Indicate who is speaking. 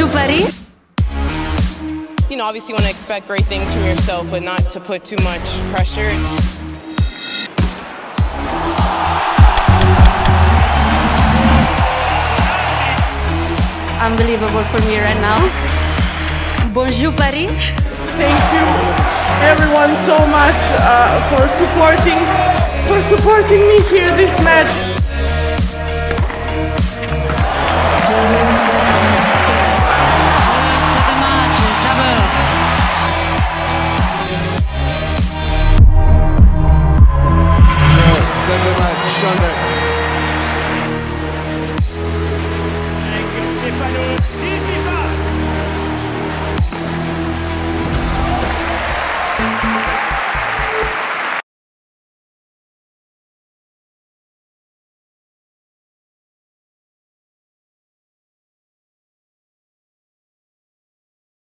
Speaker 1: Paris.
Speaker 2: You know, obviously you want to expect great things from yourself, but not to put too much pressure.
Speaker 1: Unbelievable for me right now. Bonjour Paris.
Speaker 3: Thank you everyone so much for supporting me here this match.